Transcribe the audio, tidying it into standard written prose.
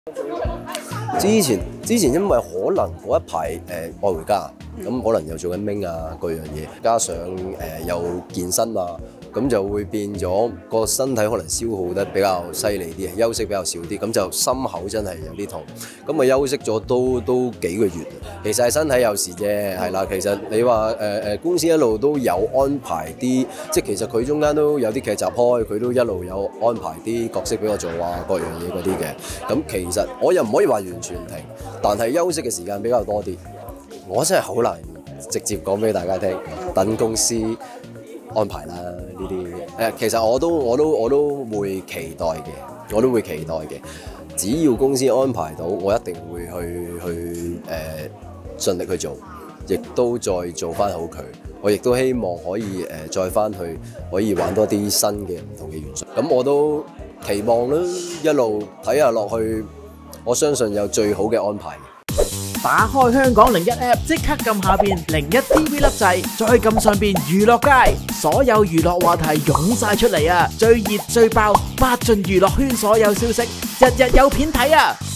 之前因為可能嗰一排愛回家，咁可能又做緊兵啊嗰樣嘢，加上又健身啊，咁就會變咗個身體可能消耗得比較犀利啲，休息比較少啲，咁就心口真係有啲痛。咁啊休息咗都幾個月，其實係身體有事啫，係啦。其實你話公司一路都有安排啲，即係其實佢中間都有啲劇集開，佢都一路有安排啲角色俾我做啊，各樣嘢嗰啲嘅。咁其實我又唔可以話完全停，但係休息嘅時間比較多啲。我真係好難直接講俾大家聽，等公司安排啦呢啲。其實我都會期待嘅，只要公司安排到，我一定會去盡力去做，亦都再做翻好佢。我亦都希望可以再翻去可以玩多啲新嘅唔同嘅元素。咁我都期望啦，一路睇下落去，我相信有最好嘅安排。 打開香港01 App， 即刻撳下邊01 TV 粒掣，再撳上邊娛樂街，所有娛樂話題湧晒出嚟啊！最熱最爆，八盡娛樂圈所有消息，日日有片睇啊！